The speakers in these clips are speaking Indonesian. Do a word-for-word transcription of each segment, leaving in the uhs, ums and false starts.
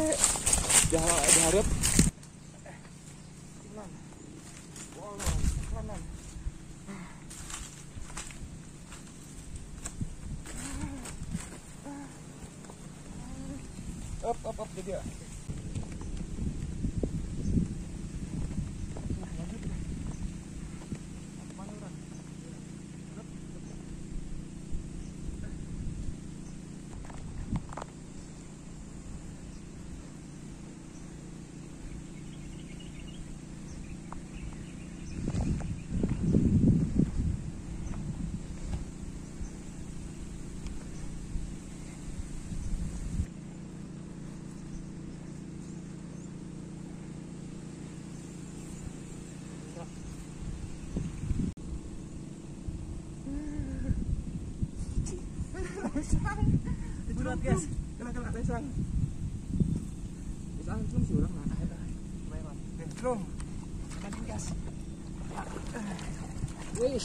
capek. Diharap. Up, up, up, jadi ya. Berat guys, kena kena lesang. Lesang belum sih orang mana? memang. Belum. Kena gas. Wish.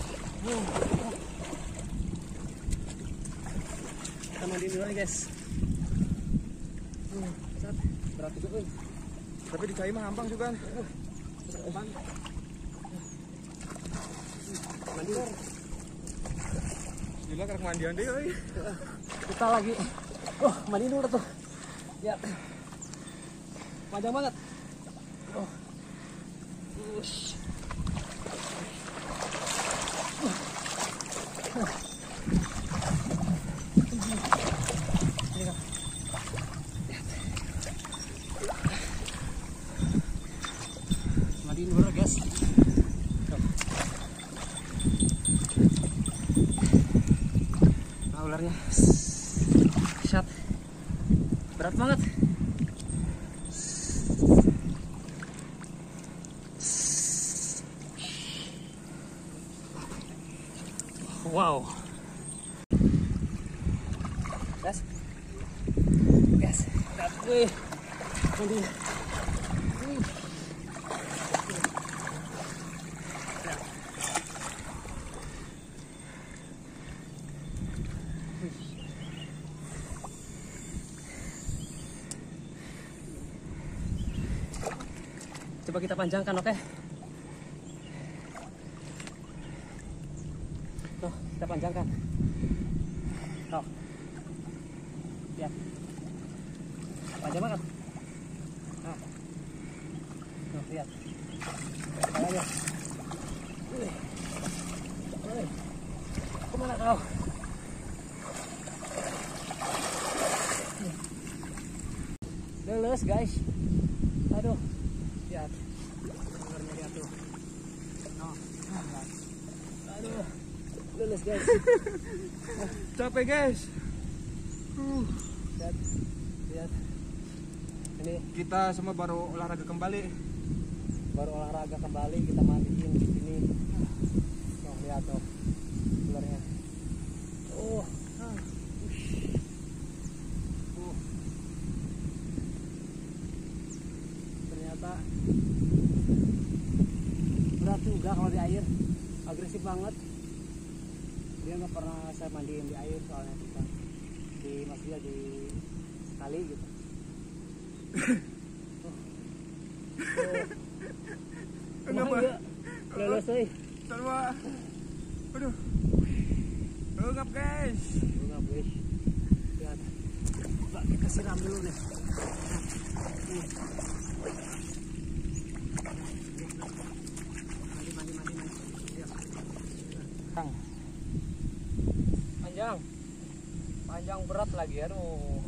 Kita mandi dulu nih guys. Hmm, berat juga nih. Tapi di kayu mah hampang juga. Hampang. Mandi. Gila karek mandian deh euy. Kita lagi. Oh, mandi dulu tuh. Ya. Panjang banget. Oh. Ush. Mandi dulu guys. Nah, ularnya. Shot. Berat banget. Wow. Guys. Guys, berat gue. Mandi. Coba kita panjangkan, oke? Tuh, kita panjangkan. Tuh. Lihat. Panjang banget. Nah. Tuh, lihat. Kepalanya. Wih. Wih. Kemana kau? Lulus, guys. Aduh. Lihat. Ularnya lihat tuh. Oh, lihat. Aduh. Lulus guys. Capek guys. Uh. Lihat. Lihat. Ini Kita semua baru olahraga kembali. baru olahraga kembali, kita mandiin di sini. Tuh, lihat tuh. Ularnya. Oh. Ah. Ush. Uh. Ternyata berat juga kalau di air, agresif banget. Dia nggak pernah saya mandiin di air soalnya kita di maksudnya di kali gitu. Oh. Oh. Kenapa? Lulus euy. Sama. Aduh. Engap guys. Enggak guys. Lihat. Coba kita siram dulu nih. Nih. Mandi mandi mandi mandi. Lihat. Panjang. Panjang berat lagi, aduh.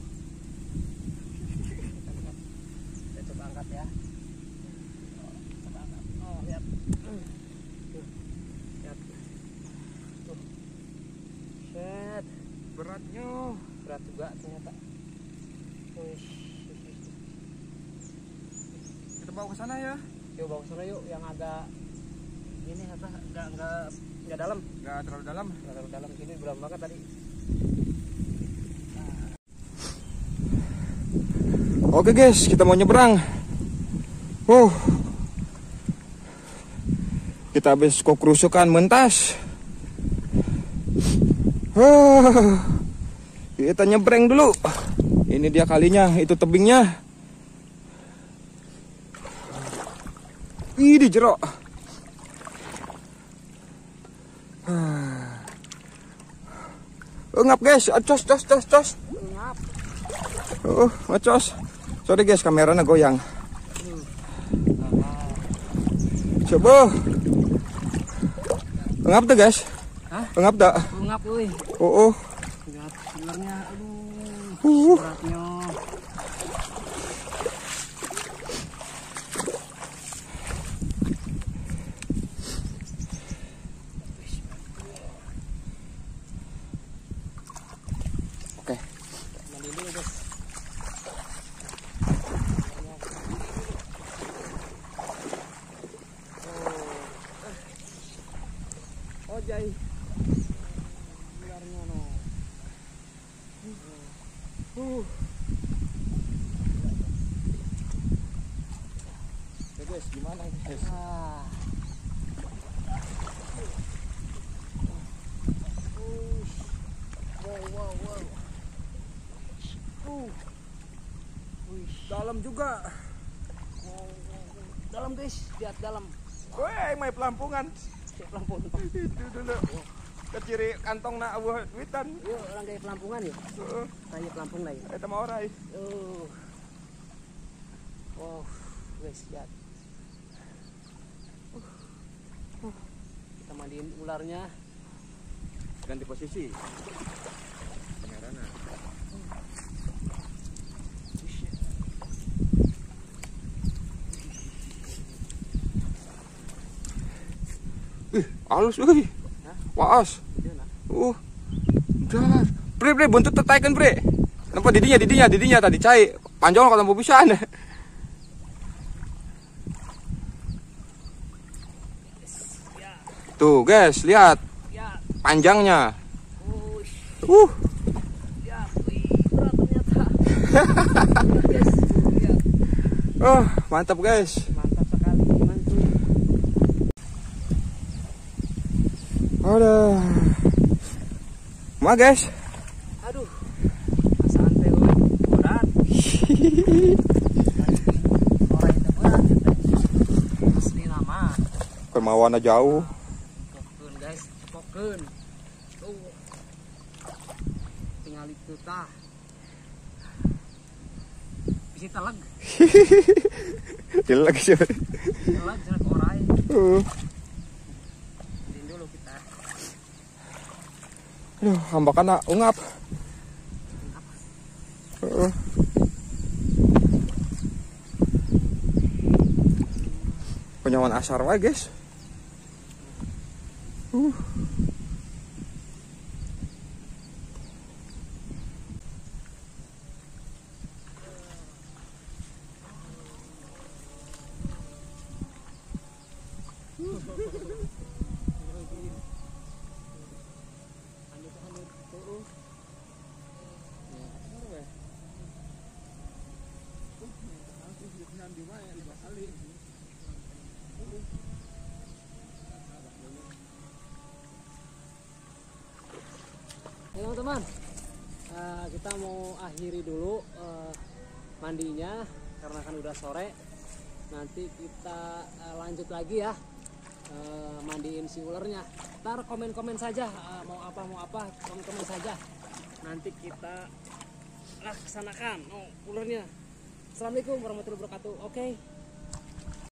Kita coba angkat ya. Coba angkat. Oh, lihat. Tuh. Lihat. Tuh. Set. Beratnya. Berat juga ternyata. Wih. Kita bawa ke sana ya. Yuk bawa ke sana yuk, yang agak ini apa? Enggak enggak enggak dalam. Enggak terlalu dalam. Enggak terlalu dalam, sini dalam banget tadi. Oke guys, kita mau nyebrang. Uh. Kita habis kok kerusukan mentas. Uh. Kita nyebrang dulu. Ini dia kalinya, itu tebingnya. Ih, di jerok. Ngap guys, acos, cos, cos, cos. Ngap. Oh, ngecos. Sorry guys, kameranya goyang. Coba. Ngap tuh guys. Hah? Ngap tak? Ngap euy. Oh, oh. Lihat ularnya, aduh. Uh. Beratnya. Oke. Mandi dulu guys. Oh, jai. Ularnya no. Uh. Ya guys, gimana guys? Ah. Wow, wow, wow. Uh. Wih, Dalam juga. wow, wow, wow. Dalam guys, lihat dalam. Woi, main pelampungan. Cek pelampung. Itu dulu. Ke ciri kantong nak buah witan. Yuk, orang kayak pelampungan ya. Heeh. Kayak pelampung lah ya. Eta mah orai. Uh. Wow, guys, lihat. Uh. Uh. Kita mandiin ularnya. Ganti posisi. Kamerana. Ih, halus euy. Hah? Waas. Dia nah. Uh. Dar. Bre bre buntut tetaikan bre. Kenapa didinya didinya didinya tadi cai. Panjang kalau mau pisan. Ya, Tuh, guys, lihat ya. panjangnya. Ush. Uh. Ya, wih, berat ternyata. Guys, lihat. Oh, mantap guys. Mantap sekali, mantul. Aduh. Ma guys. Aduh, perasaan teh euy, berat. Orang itu berat. Asli nama. Kemauannya jauh. Cepokeun guys, cepokeun. Tuh. Tinggal itu tah. Bisi teleg, Jelek sih. teleg jelek orai. Uh. Din dulu kita. Aduh, hambakan ungap. Uh. Penyawan asar wae guys. Uh. Ya teman-teman, uh, kita mau akhiri dulu uh, mandinya karena kan udah sore. Nanti kita uh, lanjut lagi ya, uh, mandiin si ularnya. Ntar komen-komen saja, uh, mau apa mau apa komen-komen saja. Nanti kita laksanakan oh, ularnya. Assalamualaikum warahmatullahi wabarakatuh. Oke. Okay.